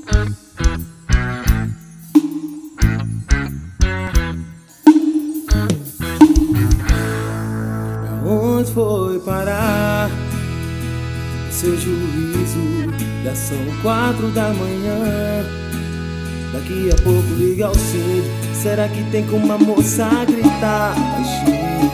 Onde foi parar o seu juízo? Já são 4 da manhã. Daqui a pouco liga o cinto. Será que tem como uma moça gritar baixinho?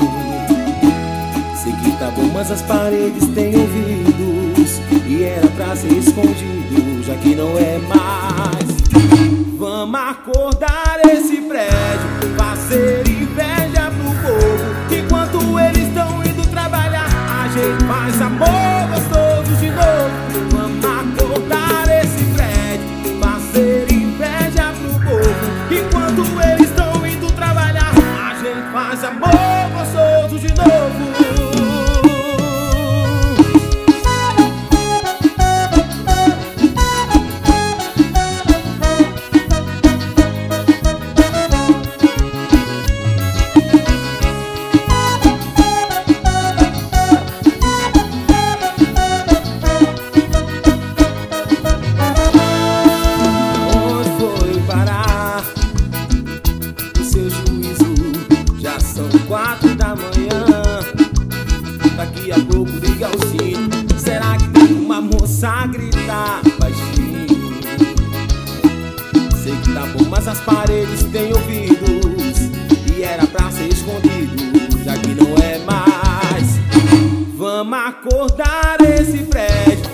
Sei que tá bom, mas as paredes têm ouvidos e era pra ser escondido, já que não é mais. Vamos acordar esse prédio, fazer inveja pro povo. Enquanto eles estão indo trabalhar, a gente faz amor gostoso de novo. Vamos acordar esse prédio, fazer inveja pro povo. Enquanto eles estão indo trabalhar, a gente faz amor gostoso de novo. São 4 da manhã. Daqui a pouco liga o sino. Será que tem uma moça a gritar baixinho? Sei que tá bom, mas as paredes têm ouvidos e era pra ser escondido, já que não é mais. Vamos acordar esse prédio,